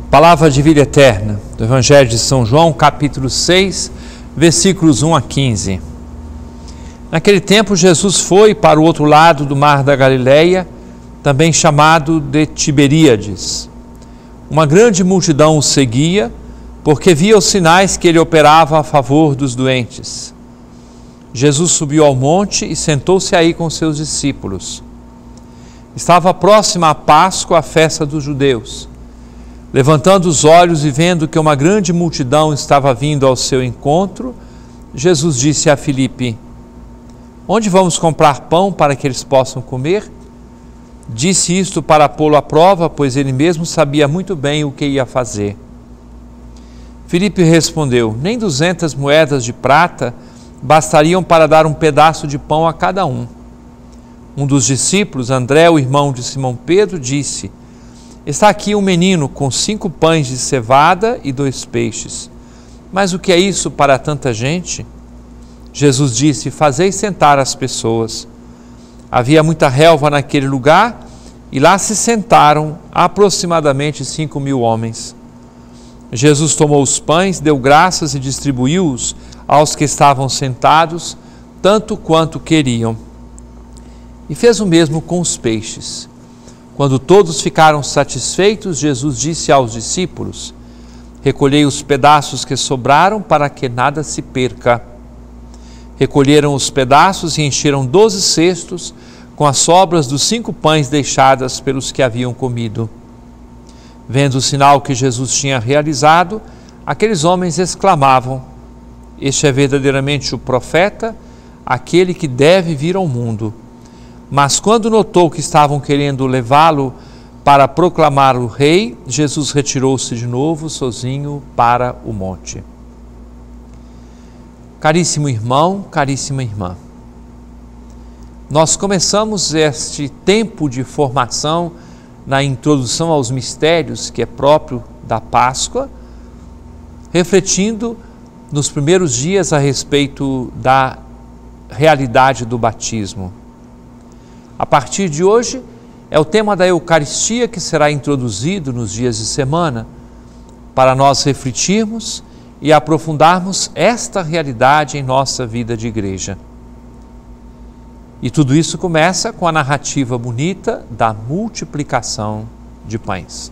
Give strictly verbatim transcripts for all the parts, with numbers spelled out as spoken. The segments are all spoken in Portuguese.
Palavra de vida eterna, do Evangelho de São João, capítulo seis, versículos um a quinze. Naquele tempo, Jesus foi para o outro lado do mar da Galileia, também chamado de Tiberíades. Uma grande multidão o seguia, porque via os sinais que ele operava a favor dos doentes. Jesus subiu ao monte e sentou-se aí com seus discípulos. Estava próxima a Páscoa, a festa dos judeus. Levantando os olhos e vendo que uma grande multidão estava vindo ao seu encontro, Jesus disse a Filipe: onde vamos comprar pão para que eles possam comer? Disse isto para pô-lo à prova, pois ele mesmo sabia muito bem o que ia fazer. Filipe respondeu: nem duzentas moedas de prata bastariam para dar um pedaço de pão a cada um. Um dos discípulos, André, o irmão de Simão Pedro, disse: está aqui um menino com cinco pães de cevada e dois peixes. Mas o que é isso para tanta gente? Jesus disse: fazei sentar as pessoas. Havia muita relva naquele lugar e lá se sentaram aproximadamente cinco mil homens. Jesus tomou os pães, deu graças e distribuiu-os aos que estavam sentados, tanto quanto queriam. E fez o mesmo com os peixes. Quando todos ficaram satisfeitos, Jesus disse aos discípulos: recolhei os pedaços que sobraram para que nada se perca. Recolheram os pedaços e encheram doze cestos com as sobras dos cinco pães deixadas pelos que haviam comido. Vendo o sinal que Jesus tinha realizado, aqueles homens exclamavam: este é verdadeiramente o profeta, aquele que deve vir ao mundo. Mas quando notou que estavam querendo levá-lo para proclamar o rei, Jesus retirou-se de novo sozinho para o monte. Caríssimo irmão, caríssima irmã, nós começamos este tempo de formação na introdução aos mistérios que é próprio da Páscoa, refletindo nos primeiros dias a respeito da realidade do batismo. A partir de hoje, é o tema da Eucaristia que será introduzido nos dias de semana, para nós refletirmos e aprofundarmos esta realidade em nossa vida de igreja. E tudo isso começa com a narrativa bonita da multiplicação de pães.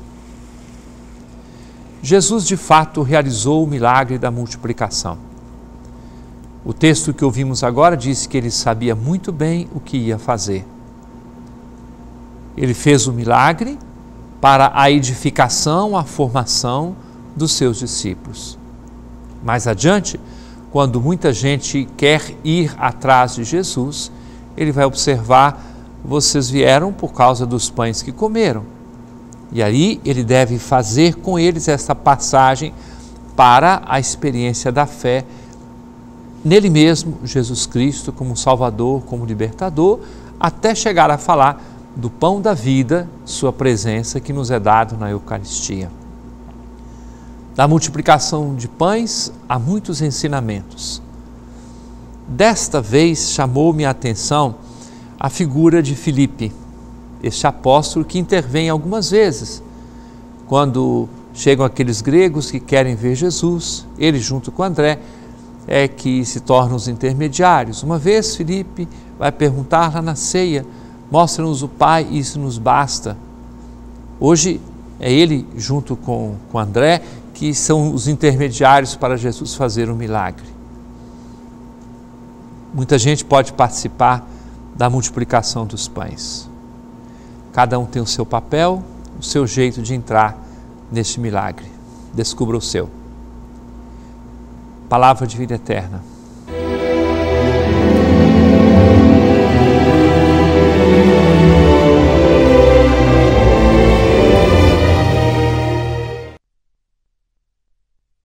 Jesus, de fato, realizou o milagre da multiplicação. O texto que ouvimos agora diz que ele sabia muito bem o que ia fazer. Ele fez o milagre para a edificação, a formação dos seus discípulos. Mais adiante, quando muita gente quer ir atrás de Jesus, ele vai observar: vocês vieram por causa dos pães que comeram. E aí ele deve fazer com eles essa passagem para a experiência da fé nele mesmo, Jesus Cristo, como Salvador, como Libertador, até chegar a falar do pão da vida, sua presença que nos é dado na Eucaristia. Da multiplicação de pães há muitos ensinamentos. Desta vez chamou-me a atenção a figura de Filipe, este apóstolo que intervém algumas vezes. Quando chegam aqueles gregos que querem ver Jesus, ele junto com André é que se tornam os intermediários. Uma vez Filipe vai perguntar lá na ceia: mostra-nos o Pai, isso nos basta. Hoje é ele, junto com, com André, que são os intermediários para Jesus fazer um milagre. Muita gente pode participar da multiplicação dos pães. Cada um tem o seu papel, o seu jeito de entrar neste milagre. Descubra o seu. Palavra de vida eterna.